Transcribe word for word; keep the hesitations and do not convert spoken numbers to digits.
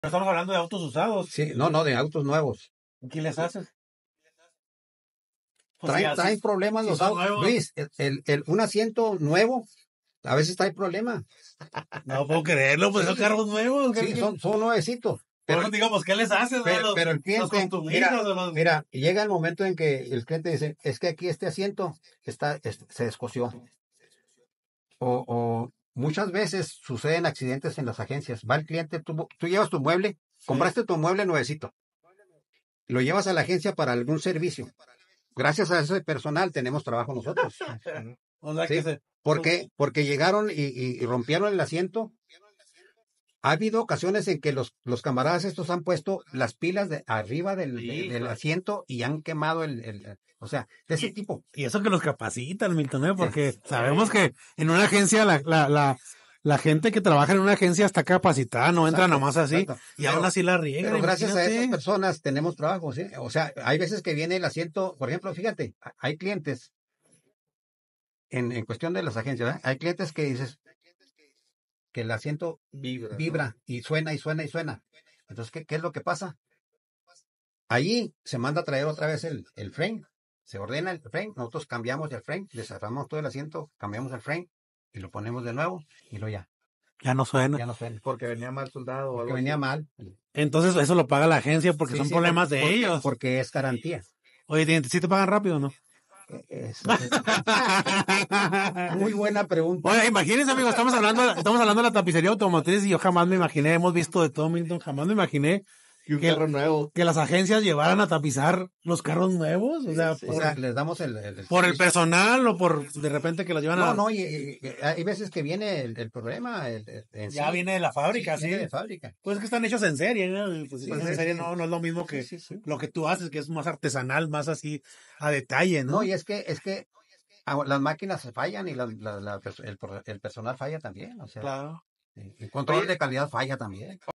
Estamos hablando de autos usados. Sí, no, no, de autos nuevos. ¿Qué les haces? Pues Traen, sí, traen así- problemas si los son autos. nuevos. Luis, el, el- el- un asiento nuevo, a veces trae problema. No puedo creerlo, pues Sí. son carros nuevos. Sí, ¿qué- son, son nuevecitos. Por Pero, eso digamos, ¿qué les haces? pero, no? Los, pero el los cliente, costumbristas mira, o los... mira, llega el momento en que el cliente dice, es que aquí este asiento está, es- se descosió. O, o muchas veces suceden accidentes en las agencias. Va el cliente, tú, tú llevas tu mueble, compraste tu mueble nuevecito, lo llevas a la agencia para algún servicio. Gracias a ese personal tenemos trabajo nosotros. O sea, ¿Sí? que se... ¿Por qué? Porque llegaron y, y- y rompieron el asiento. Ha habido ocasiones en que los, los camaradas estos han puesto las pilas de arriba del, de- Sí, del claro. asiento y han quemado el, el- o sea, de ese tipo. Y eso que los capacitan, Milton, ¿eh? Porque sabemos que en una agencia, la, la, la, la gente que trabaja en una agencia está capacitada, no entra Exacto, nomás así, exacto. y Pero- aún así la riegan, Pero gracias a esas imagínate. personas tenemos trabajo, ¿sí? O sea, hay veces que viene el asiento, por ejemplo, fíjate, hay clientes, en, en cuestión de las agencias, ¿verdad? Hay clientes que dices que el asiento Vibra. vibra ¿no? y suena y suena y suena. Entonces, ¿qué, qué es lo que pasa? Allí se manda a traer otra vez el, el frame, se ordena el frame, nosotros cambiamos el frame, desarmamos todo el asiento, cambiamos el frame y lo ponemos de nuevo y lo ya, Ya no suena. ya no suena. Porque venía mal soldado o Porque algo venía así. mal. Entonces eso lo paga la agencia porque Sí, son sí, problemas porque- de porque- ellos. Porque es garantía. Oye, ¿sí ¿sí te pagan rápido o no? Es- muy buena pregunta. Oye, imagínense, amigos, estamos hablando, estamos hablando de la tapicería automotriz y yo jamás me imaginé, hemos visto de todo, Milton, jamás me imaginé Y un que- carro nuevo. que las agencias llevaran a tapizar los carros nuevos, o sea, Sí, O por, sea, les damos el, el- el por el servicio. personal o por de repente que los llevan No, a... no, y, y- y hay veces que viene el, el problema. el- el- en ya sí. viene de la fábrica, Sí, sí. viene de fábrica. Pues es que están hechos en serie, ¿no? Y Pues, Sí, en sí, serie sí. no, no es lo mismo que Sí, sí, sí. lo que tú haces, que es más artesanal, más así a detalle, ¿no? No, y es que, es que ah, las máquinas se fallan y la- la- la pers- el, el personal falla también. O sea, Claro. el control Oye, de calidad falla también.